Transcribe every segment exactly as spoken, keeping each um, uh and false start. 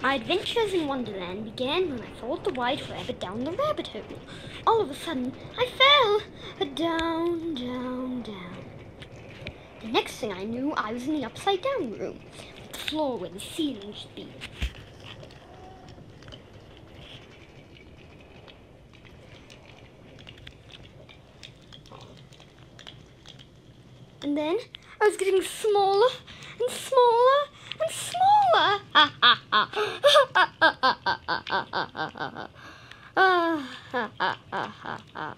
My adventures in Wonderland began when I followed the white rabbit down the rabbit hole. All of a sudden, I fell down, down, down. The next thing I knew, I was in the upside down room, with the floor where the ceiling should be. And then I was getting smaller and smaller and smaller. Ha ha ha ha ha ha ha ha ha ha ha ha ha.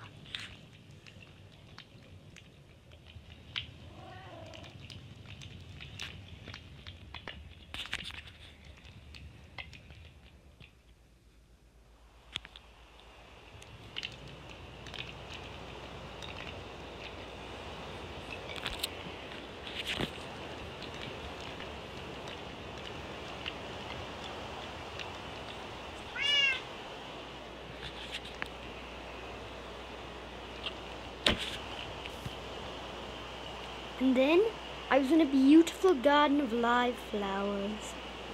And then I was in a beautiful garden of live flowers.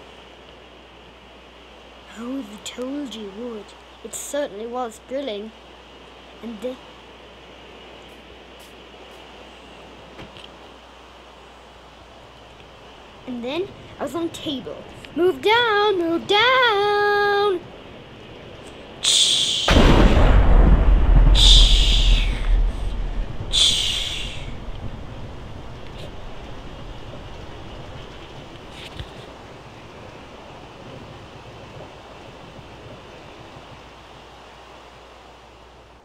Oh, they told you would. It certainly was thrilling. And then And then I was on a table. Move down, move down.